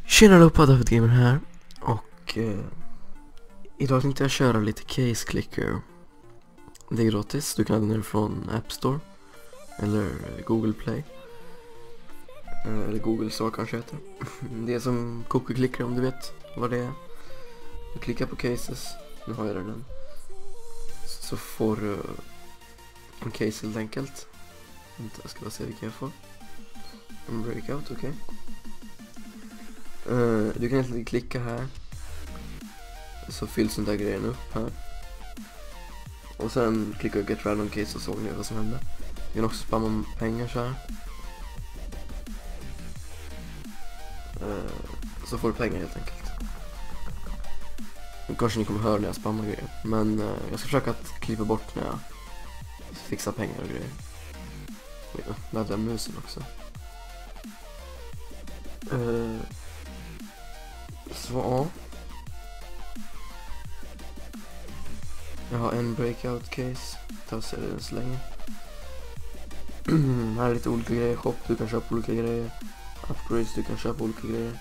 Tjena allihopa, David Gamer här. Och idag tänkte jag köra lite Case Clicker. Det är gratis, du kan ladda ner från App Store eller Google Play. Eller Google Store kanske heter. Det är som Cookie Clicker, om du vet vad det är. Du klickar på cases, nu har jag den. Så får du en case helt enkelt. Vänta, jag ska bara se vilken jag får. En breakout, okej. Du kan egentligen klicka här, så fylls den där grejen upp här. Och sen klickar du Get Random Case och såg ni vad som hände. Du kan också spamma pengar så här. Så får du pengar helt enkelt. Kanske ni kommer höra när jag spammar grejer, men jag ska försöka att klippa bort när jag fixar pengar och grejer. Ladda musen också. Så ja. Jag har en breakout case. Ta och se det så länge. Här är lite olika grejer. Shop, du kan köpa olika grejer. Upgrades, du kan köpa olika grejer.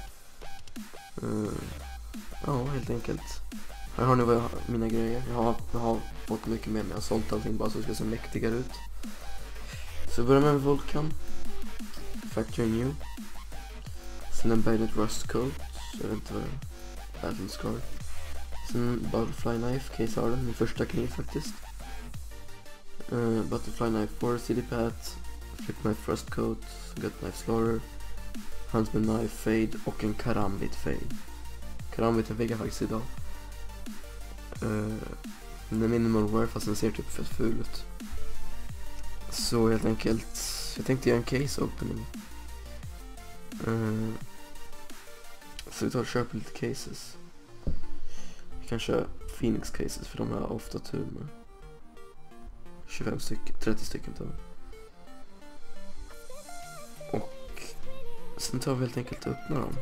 Ja, helt enkelt. Här har ni vad mina grejer. Jag har fått mycket med mig. Jag har sålt allting bara så det ska se mäktigare ut. Så börjar med Vulcan. Factory New. Sen en Baited Rust Coat. Jag vet inte vad det är. Battle Scar. Sen Butterfly Knife, Case Harden, min första kniv faktiskt. Butterfly Knife 4, City Pat, Flip Knife Rust Coat, Gut Knife Slaughter, Huntsman Knife Fade och en Karambit Fade. Karambit fick jag faktiskt idag. Den är minimal wear fast den ser typ fett ful ut. Så helt enkelt, jag tänkte göra en case opening. Så vi tar och köper lite cases. Vi kan köra Phoenix cases för de har ofta tur med. 25 stycken, 30 stycken tar vi. Och sen tar vi helt enkelt och öppnar dem.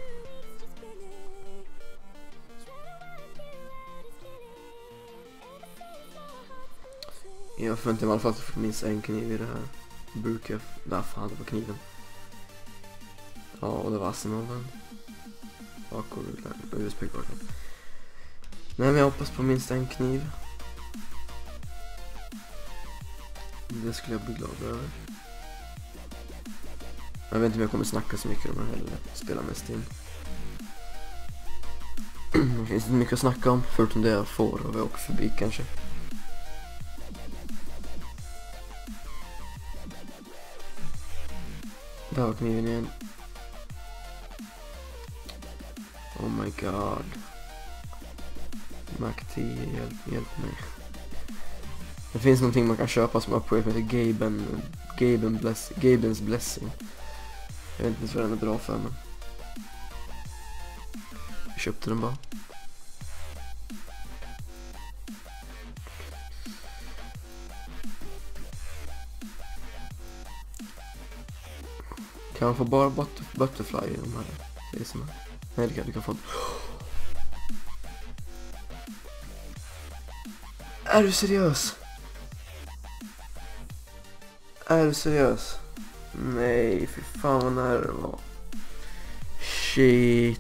Jag förväntar mig i alla fall att jag får minst en kniv i det här. Brukar jag... Där fan, det var kniven. Ja, och det var Asimoven. Bakor och USB-korten. Nej, men jag hoppas på minst en kniv. Det skulle jag bli glad över. Jag vet inte om jag kommer snacka så mycket om det heller. Spela mest in. Det finns inte mycket att snacka om förutom det jag får och jag åker förbi kanske. Där var kniven igen. Oh my god. Mac 10, hjälp mig. Det finns någonting man kan köpa som upgrade som heter Gaben's Blessing. Jag vet inte ens vad den är bra för, men jag köpte den bara. Kan man få bara butterfly i de här caserna? Nej, du kan få en... Är du seriös? Är du seriös? Nej, för fan vad nära det var. Shit.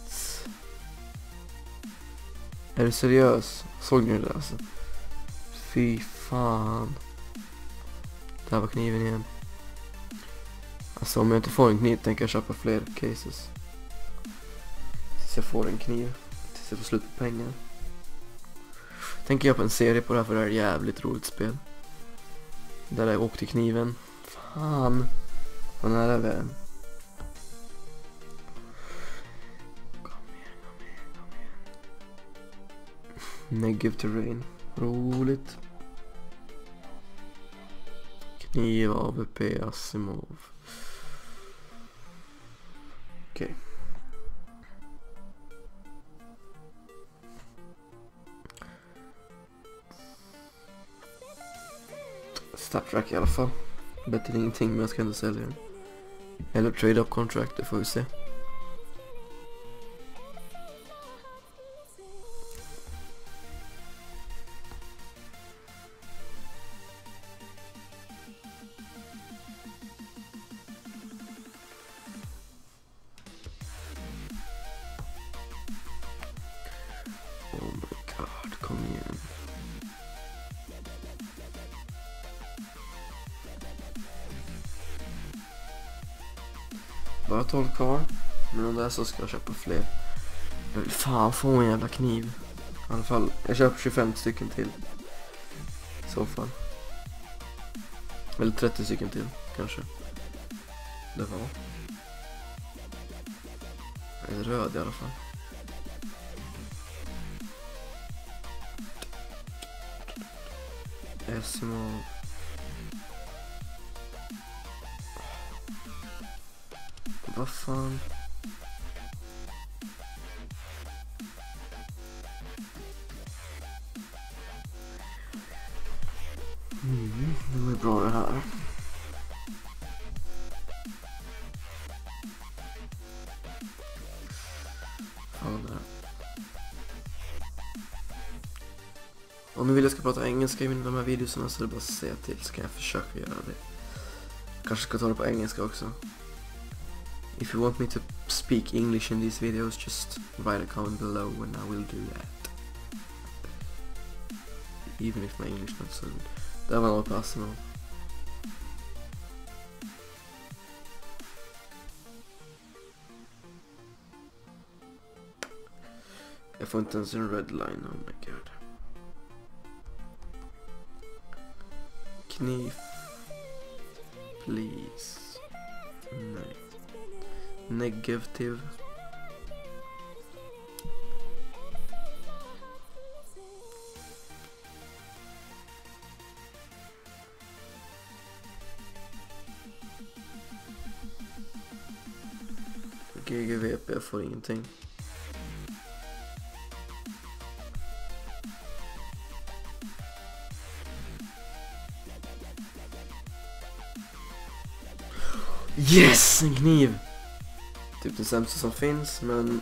Är du seriös? Såg ni det alltså? Fy fan. Där var kniven igen. Alltså om jag inte får en kniv tänker jag köpa fler cases. Tills jag får en kniv. Tills jag får slut på pengar. Tänker jag på en serie på det här för det här är ett jävligt roligt spel. Där jag åkte till kniven. Fan. Vad nära vi är. Kom igen. Negative terrain. Roligt. Kniv, AVP, Asimov. Okej. Startrack i alla fall. Bättre än ingenting, men jag ska ändå sälja den. Eller trade up contract, det får vi se. bara 12 kvar. Men om det är så ska jag köpa fler. Jag vill fan få en jävla kniv. I alla fall, jag köper 25 stycken till. I så fall. Eller 30 stycken till, kanske. Det var. En röd i alla fall. Esimo. Vad fan? Det var bra det här. Fan där. Om ni vill jag ska prata engelska i de här videorna så är det bara att säga till, så kan jag försöka göra det. Kanske ska ta det på engelska också. If you want me to speak English in these videos, just write a comment below and I will do that. Even if my English not so good. Det var något passande. Jag får inte ens en red line, oh my god. Kniv. Please. Nej. Negativ. GGVP får ingenting. Yes! En kniv! Typ den sämsta som finns, men...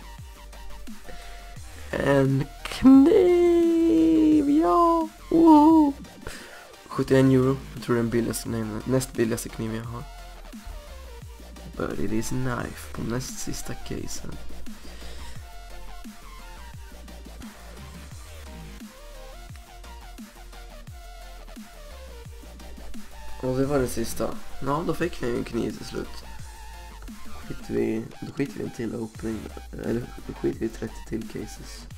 En kniv! Ja! Wow. 71 euro. Jag tror det är den billigaste, nej, näst billigaste kniven jag har. But it is a knife på näst sista casen. Och det var det sista. Ja, då fick jag ju en kniv till slut. Då skiter vi en till opening. Eller då skiter vi 30 till cases.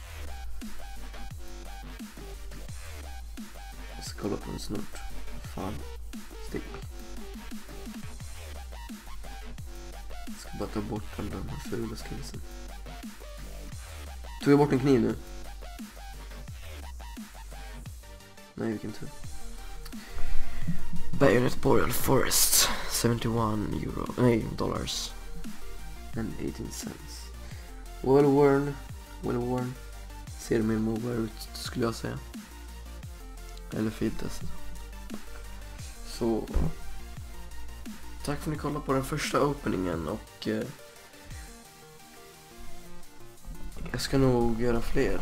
Jag ska kolla på den snart. Fan. Stick. Jag ska bara ta bort den här fula skillsen. Tog jag bort en kniv nu? Nej, vilken tur. Bayonet Boreal Forest, 71 euro, nej, dollars and 18 cents. Well worn. Ser min mover ut, skulle jag säga. Eller filtest. Så tack för att ni kollade på den första openingen, och jag ska nog göra fler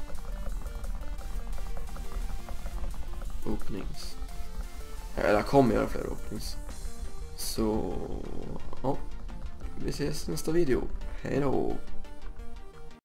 openings. Eller jag kommer göra fler openings. Så ja, vi ses i nästa video. Hej då.